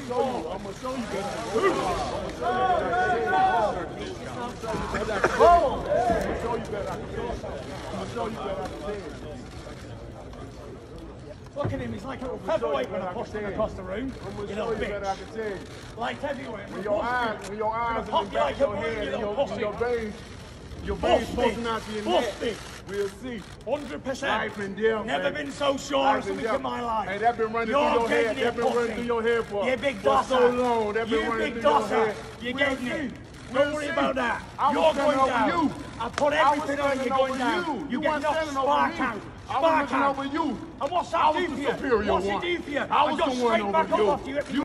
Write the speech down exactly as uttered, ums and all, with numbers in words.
show you. I'm gonna show you better. I'm gonna show you better. I'm gonna show you better. Look at him, he's like a featherweight when I pushed him across the room. I'm gonna You show know, you better. I bitch. can tell you. Light heavyweight. When your eyes, when your eyes in the back of your head and your, your veins, your veins posting out to your neck, we'll see. one hundred percent. Life and death, Never man. been so sure Life of something and in my life. Hey, that been running You're through your head. getting That been pussy. running through your head for, You big for dosser. so long. That been You running big through your dosser. head. You're We'll getting see. it. We'll Don't worry see. about that. I was You're standing going over down. you. I put I was everything on you standing going over down. you. You You get weren't knocked standing over spark me. out. I was Spark looking out. over you. And what's I that was do the for you? superior What's one. it do for you? I I was got the one straight over back you. up after you. You